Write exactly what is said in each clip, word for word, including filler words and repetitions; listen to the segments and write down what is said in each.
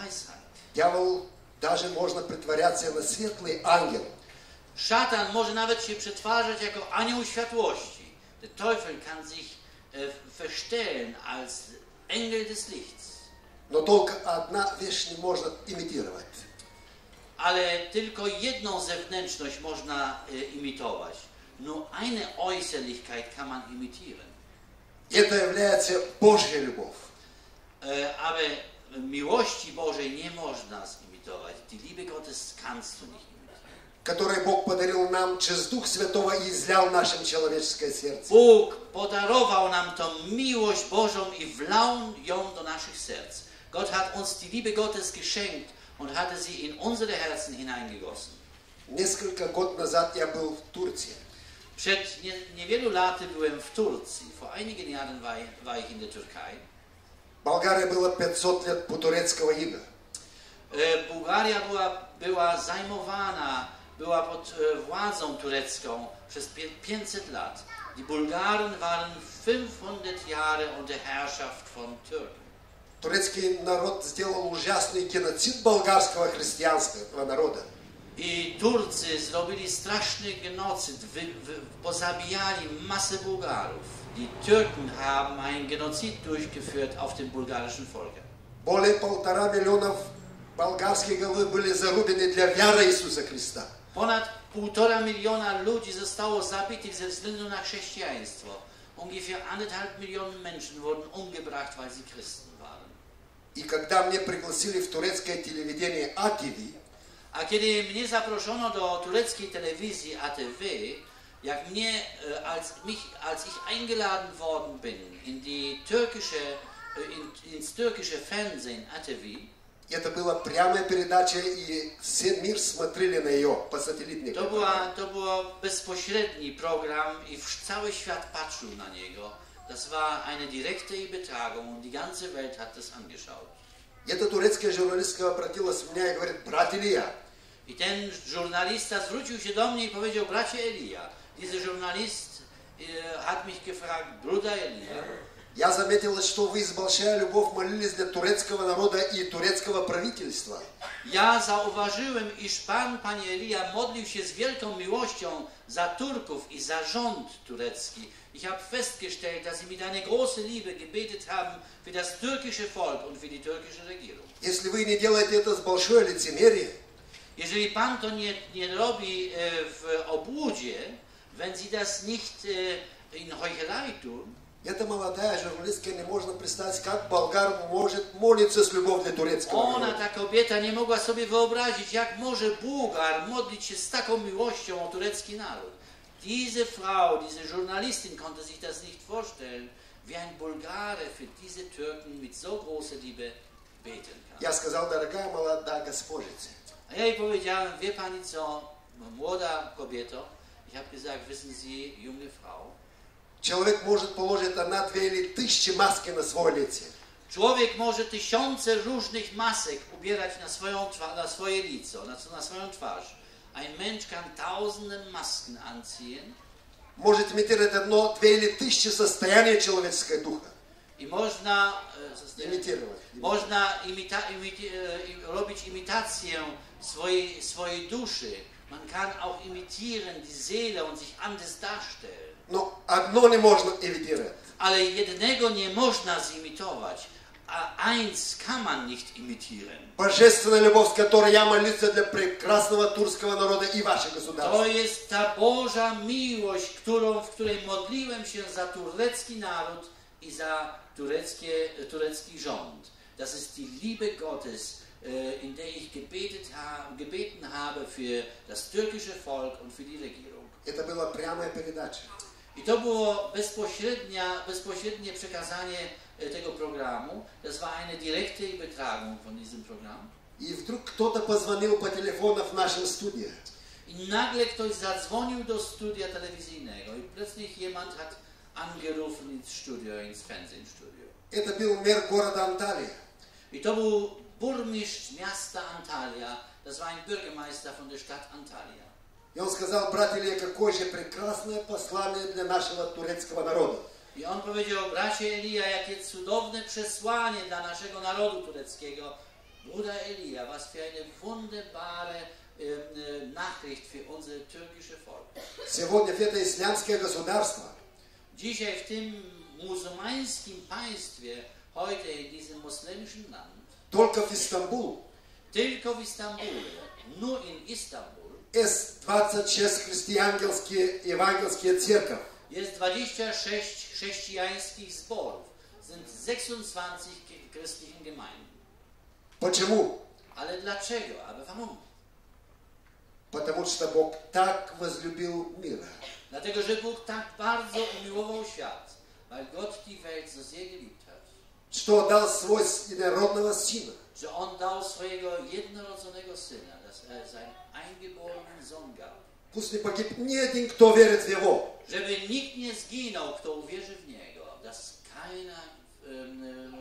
Weisheit. Дьявол даже можно притворяться на светлый ангел. Szatan może nawet się przetwarzać jako anioł światłości. Der Teufel kann sich äh, verstellen als Engel des Lichts. Но только одна вещь не можно имитировать. Ale tylko jedną zewnętrzność można äh, imitować. Nur eine Äußerlichkeit kann man imitieren. Это является Божья любовь. Äh, aber miłości Bożej nie można zimitować. Die Liebe Gottes kannst du nicht. Который Бог подарил нам через Дух Святого и излял в нашем человеческое сердце. Bóg podarował nam tą miłość Bożą i wlał ją do naszych serc. Gott hat uns die Liebe Gottes geschenkt und hatte sie in unsere Herzen hineingegossen. Несколько год назад я был в Турции. Przed nie, niewielu laty byłem w Turcji. Vor einigen Jahren war, war ich in der Türkei. Болгария была пятьсот лет по турецкого ига. Bułgaria była, była zajmowana, była pod władzą turecką przez pięćset lat. Die Bulgaren waren fünfhundert Jahre unter Herrschaft von Türken. Турецкий народ сделал ужасный геноцид болгарского христианского народа. I Turcy zrobili straszny genocid, wy, wy, pozabijali masę Bułgarów. Die Türken haben einen Genozid durchgeführt auf dem bulgarischen Volk. Более полтора миллионов болгарских голов были зарублены для веры Иисуса Христа. Ponad półtora miliona ludzi zostało zabitych ze względu na chrześcijaństwo. Ungefähr anderthalb Millionen Menschen wurden umgebracht, weil sie Christen waren. И когда мне пригласили в турецкое телевидение А Т В, a kiedy mnie zaproszono do tureckiej telewizji A T V, jak mnie, als, mich, als ich eingeladen worden bin in die türkische, in, ins türkische Fernsehen A T V, это была прямая передача, и все мир смотрели на ее по сателлитной to była, to był bezpośredni program i cały świat patrzył na niego. Das war eine direkte Übertragung und die ganze Welt hat das angeschaut. Эта турецкая журналистка обратилась в меня и говорит: брат Илья. I ten żurnalista zwrócił się do mnie i powiedział: bracie Elia. Dieser Journalist äh, hat mich gefragt: Bruder Elia. Я заметил, что вы с большой любовью молились для турецкого народа и турецкого правительства. Ja zauważyłem, iż Pan, Panie Elia, modlił się z wielką miłością za Turków i za rząd turecki. Ich habe festgestellt, dass Sie mit einer großen Liebe gebetet haben für das türkische Volk und für die türkische Regierung. Если вы не делаете это с большой лицемерием, jeżeli Pan to nie, nie robi e, w obłudzie, wenn Sie das nicht e, in Heuchelei tun, эта молодая журналистка не может представить, как болгар может молиться с любовью для турецкого ona, народа. ta kobieta, nie mogła sobie wyobrazić, jak może Bułgar modlić się z taką miłością o turecki naród. Diese Frau, diese Journalistin konnte sich das nicht vorstellen, wie ein Bulgare für diese Türken mit so großer Liebe beten kann. Я сказал: дорогая молодая госпожица, A ja jej powiedziałem: wie Pani co, młoda kobieto, ich habe gesagt, wissen Sie, junge Frau, человек может положить одна-две или тысячи маски на свое лицо. człowiek może tysiące różnych masek ubierać na, swoją, na swoje lico, na, na swoją twarz. Ein Mensch kann tausende Masken anziehen. Может имитировать одно-две или тысячи состояния человеческого духа. I można, Imitować. można imita, imiti, robić imitację swojej, swojej duszy. Man kann auch imitieren die Seele und sich anders darstellen. Но одно не можно имитировать. Ale jednego nie można zimitować, a eins kann man nicht imitieren. Божественная любовь, с которой я молился для прекрасного турецкого народа и вашего государства. To jest ta Boża miłość, którą, w której modliłem się za turecki naród i za tureckie, turecki rząd. Das ist die Liebe Gottes, in der ich gebetet habe, gebeten habe für das türkische Volk und für die Regierung. Это была прямая передача. I to było bezpośrednia, bezpośrednie przekazanie tego programu. Das war eine direkte Übertragung von diesem Programm. И вдруг кто-то позвонил по телефону в нашем студии. I nagle ktoś zadzwonił do studia telewizyjnego i plötzlich jemand hat angerufen ins Studio, ins Fernsehstudio. Это был мэр города Анталия. I to był burmistrz miasta Antalya. Das war ein Bürgermeister von der Stadt Antalya. И он сказал: брат Илья, какое же прекрасное послание для нашего турецкого народа. I on powiedział: bracie Elia, jakie cudowne przesłanie dla naszego narodu tureckiego. Bruder Elia, was für eine wunderbare äh, Nachricht für unser türkisches Volk. Сегодня в это исламское государство Dzisiaj w tym muzułmańskim państwie, heute in diesem muslimischen Land, только в Истамбул tylko w Istambule, nur in Istanbul, есть двадцать шесть христианские евангельские церкви. jest dwadzieścia sześć chrześcijańskich zborów, sind sechsundzwanzig christlichen Gemeinden. Почему? Ale dlaczego? Aber warum? Потому что Бог так возлюбил мир, Dlatego, że Bóg tak bardzo umiłował świat, weil Gott die Welt so sehr geliebt hat, что дал своего единородного Сына, że On dał swojego jednorodzonego Syna, dass er seinen eingeborenen Sohn gab, пусть не погиб ни один, кто верит в Его, żeby nikt nie zginął, kto uwierzy w Niego, dass keiner, ähm,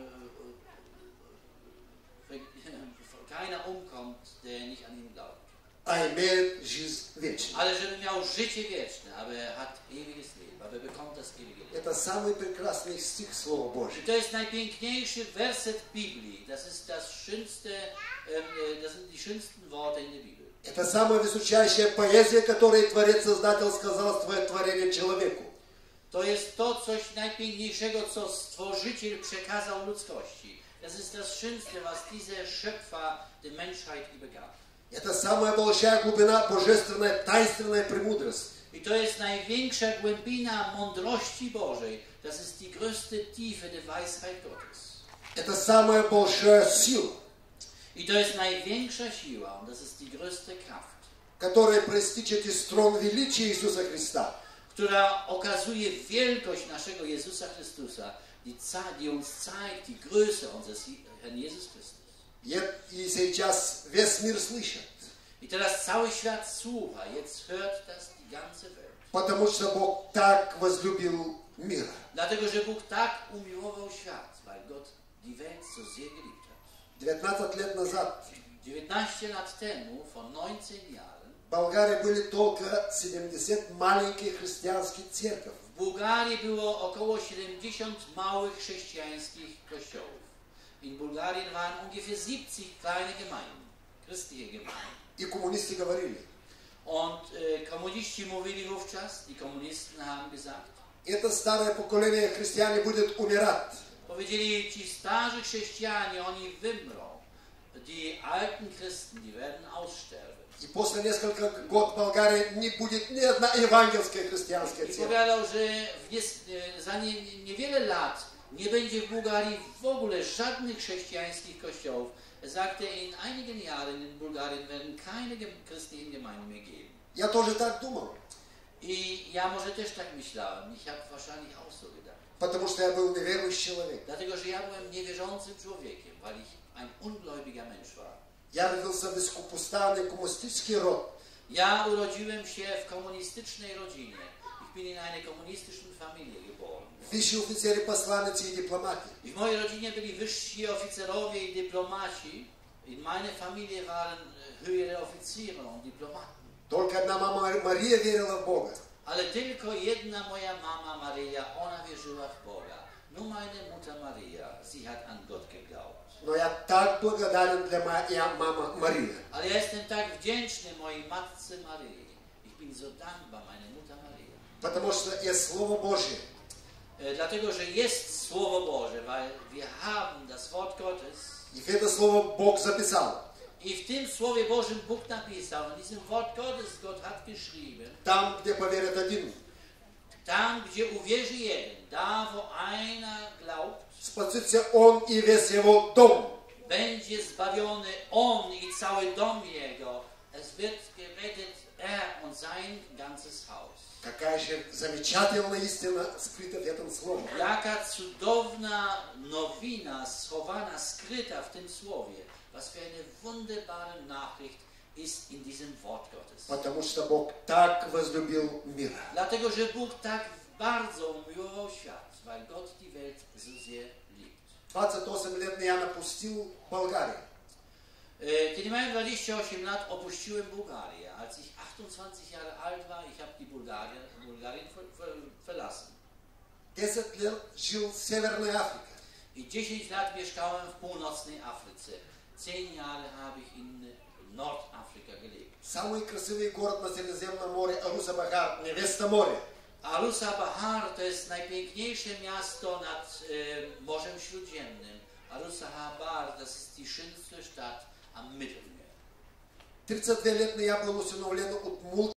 äh, keiner umkommt, der nicht an ihn glaubt. а имеет жизнь вечную. Ale żeby miał życie wieczne, aber er hat ewiges Leben, aber er bekommt das ewige Leben. Это самый прекрасный стих Слова I Божьего. to jest najpiękniejszy werset Biblii. Das ist das schönste, ähm, das sind die schönsten Worte in der Bibel. Это самая высочайшая поэзия, которую Творец-Создатель сказал свое творение человеку. To jest to coś najpiękniejszego, co Stworzyciel przekazał ludzkości. Das ist das Schönste, was dieser Schöpfer der Menschheit übergab. Это самая большая глубина божественной, таинственной премудрости. I to jest największa głębina mądrości Bożej. Das ist die größte Tiefe der Weisheit Gottes. Это самая большая сила, I to jest największa siła, und das ist die größte Kraft, которая проистечет из трон величия Иисуса Христа. która okazuje wielkość naszego Jezusa Chrystusa, die, die uns zeigt die Größe unseres Herrn Jesus Christus. И сейчас весь мир слышит, I teraz cały świat słucha, jetzt hört das die ganze Welt. потому что Бог так возлюбил мир. Dlatego, że Bóg tak umiłował świat, weil Gott die Welt so sehr geliebt hat. девятнадцать лет назад dziewiętnaście lat temu, von neunzehn Jahren, в Болгарии были только семьдесят маленьких христианских церквей. w Bułgarii było około siedemdziesiąt małych chrześcijańskich kościołów. In Bulgarien waren ungefähr siebzig kleine Gemeinden, christliche Gemeinden. И коммунисты говорили, Und äh, Kommuniści mówili wówczas, die Kommunisten haben gesagt, это старое поколение христиане будет умирать. powiedzieli, ci starzy chrześcijanie, oni wymrą. Die alten Christen, die werden aussterben. И после нескольких год в Болгарии не будет ни одна евангельская христианская I церковь. powiadał, że w nie, za nie, niewiele lat nie będzie w Bułgarii w ogóle żadnych chrześcijańskich kościołów. Er sagte, in einigen Jahren in Bulgarien werden keine christlichen Gemeinden mehr geben. Я тоже так думал, I ja może też tak myślałem. Ich habe wahrscheinlich auch so gedacht. потому что я был неверующий человек. Dlatego, że ja byłem niewierzącym człowiekiem, weil ich ein ungläubiger Mensch war. Я родился в искупоставный коммунистический род. Ja urodziłem się w komunistycznej rodzinie. Ich bin in einer kommunistischen Familie geboren. Высшие офицеры, посланницы и дипломаты. I w mojej rodzinie byli wyżsi oficerowie i dyplomaci. In meiner Familie waren höhere Offiziere und Diplomaten. Только одна мама Мария верила в Бога. Ale tylko jedna moja mama Maria, ona wierzyła w Boga. Nur meine Mutter Maria, sie hat an Gott geglaubt. Но я так благодарен для моей мамы Марии. Ale ja jestem tak wdzięczny mojej matce Maryi. Ich bin so dankbar, meine Mutter Maria. Потому что есть Слово Божье. E, dlatego, że jest Słowo Boże, weil wir haben das Wort Gottes. И в это Слово Бог записал. I w tym Słowie Bożym Bóg napisał, in diesem Wort Gottes, Gott hat geschrieben, Там, где поверит один, tam, gdzie uwierzy jeden, da, wo einer glaubt, спасется он и весь его дом. będzie zbawiony on i cały dom jego. Es wird gerettet er und sein ganzes Haus. Какая же замечательная истина скрыта в этом слове. Jaka cudowna nowina schowana, skryta w tym słowie. Was für eine wunderbare Nachricht ist in diesem Wort Gottes. Потому что Бог так возлюбил мир. Dlatego, że Bóg tak bardzo umiłował świat, weil Gott die Welt so sehr liebt. двадцать восемь лет я напустил Болгарию. Kiedy miałem dwadzieścia osiem lat, opuściłem Bułgarię. Als ich achtundzwanzig Jahre alt war, ich habe die Bulgarien, Bulgarien verlassen. десять лет жил в Северной Африке. I dziesięć lat mieszkałem w północnej Afryce. Zehn Jahre habe ich in Nordafrika gelebt. Самый красивый город на Средиземном море – Аруса Бахар, невеста море. Arusa Bahar to jest najpiękniejsze miasto nad e, Morzem Śródziemnym. Arusa Bahar, das ist die schönste Stadt am Mittelmeer. тридцать две лет не я был усыновлен от